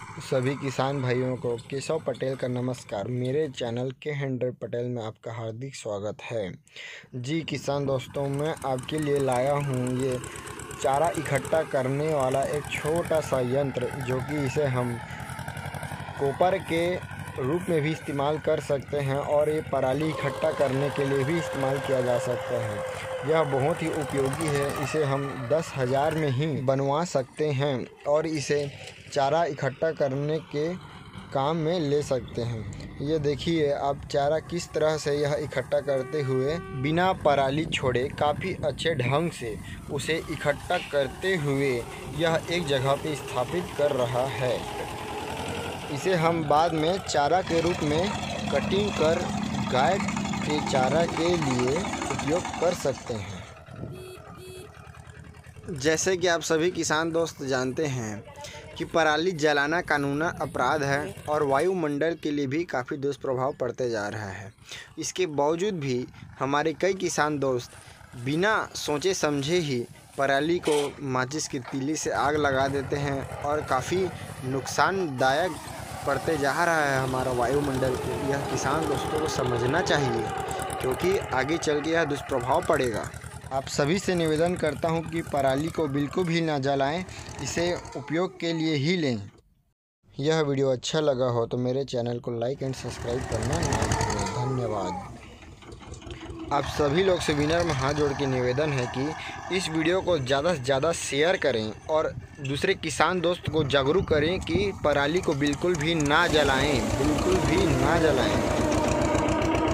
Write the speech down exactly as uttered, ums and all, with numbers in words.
सभी किसान भाइयों को केशव पटेल का नमस्कार। मेरे चैनल के हंड्रेड पटेल में आपका हार्दिक स्वागत है। जी किसान दोस्तों, मैं आपके लिए लाया हूँ ये चारा इकट्ठा करने वाला एक छोटा सा यंत्र, जो कि इसे हम कोपर के रूप में भी इस्तेमाल कर सकते हैं और ये पराली इकट्ठा करने के लिए भी इस्तेमाल किया जा सकता है। यह बहुत ही उपयोगी है। इसे हम दस हज़ार में ही बनवा सकते हैं और इसे चारा इकट्ठा करने के काम में ले सकते हैं। ये देखिए आप चारा किस तरह से यह इकट्ठा करते हुए बिना पराली छोड़े काफ़ी अच्छे ढंग से उसे इकट्ठा करते हुए यह एक जगह पे स्थापित कर रहा है। इसे हम बाद में चारा के रूप में कटिंग कर गाय के चारा के लिए उपयोग कर सकते हैं। जैसे कि आप सभी किसान दोस्त जानते हैं कि पराली जलाना कानूनन अपराध है और वायुमंडल के लिए भी काफ़ी दुष्प्रभाव पड़ते जा रहा है। इसके बावजूद भी हमारे कई किसान दोस्त बिना सोचे समझे ही पराली को माचिस की तीली से आग लगा देते हैं और काफ़ी नुकसानदायक पड़ते जा रहा है हमारा वायुमंडल को। यह किसान दोस्तों को समझना चाहिए, क्योंकि आगे चल के यह दुष्प्रभाव पड़ेगा। आप सभी से निवेदन करता हूं कि पराली को बिल्कुल भी ना जलाएं, इसे उपयोग के लिए ही लें। यह वीडियो अच्छा लगा हो तो मेरे चैनल को लाइक एंड सब्सक्राइब करना ना भूलें। धन्यवाद। आप सभी लोग से विनम्र में हाथ जोड़ के निवेदन है कि इस वीडियो को ज़्यादा से ज़्यादा शेयर करें और दूसरे किसान दोस्त को जागरूक करें कि पराली को बिल्कुल भी ना जलाएं, बिल्कुल भी ना जलाएं।